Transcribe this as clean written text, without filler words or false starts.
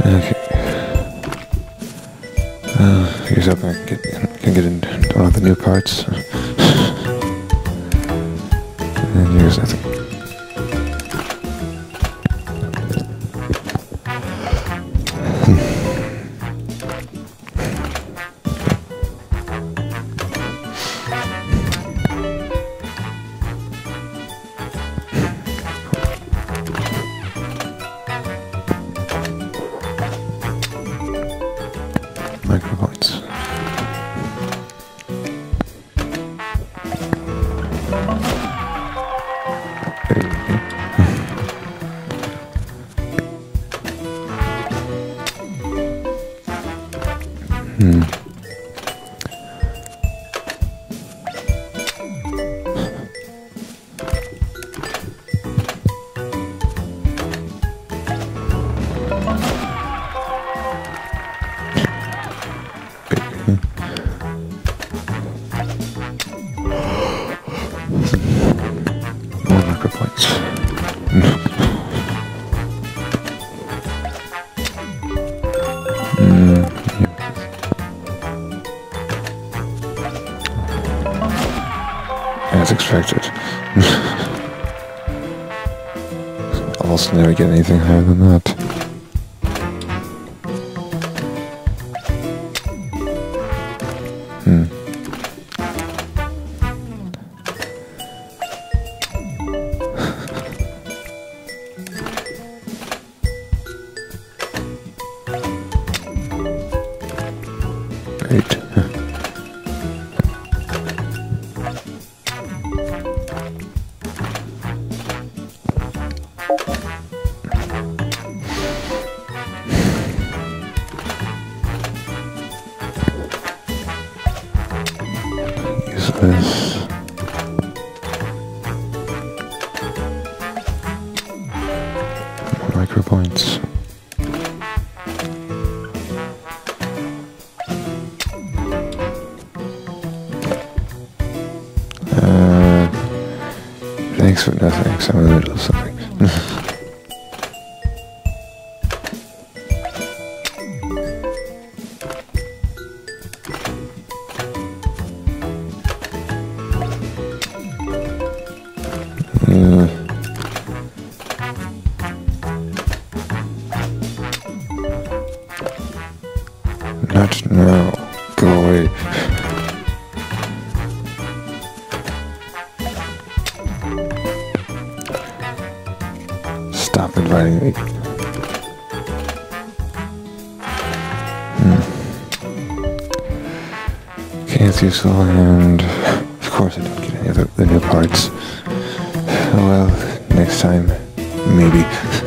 Okay. Here's hoping I can get into all the new parts. And here's nothing. MicroVolts. More MicroVolts. As expected. Almost never get anything higher than that. Great. Use this. More MicroVolts. Thanks for nothing, some of the middle of something. Not now. Go away. Stop inviting me. Okay, it's useful, and of course I don't get any of the new parts. Oh well, next time, maybe.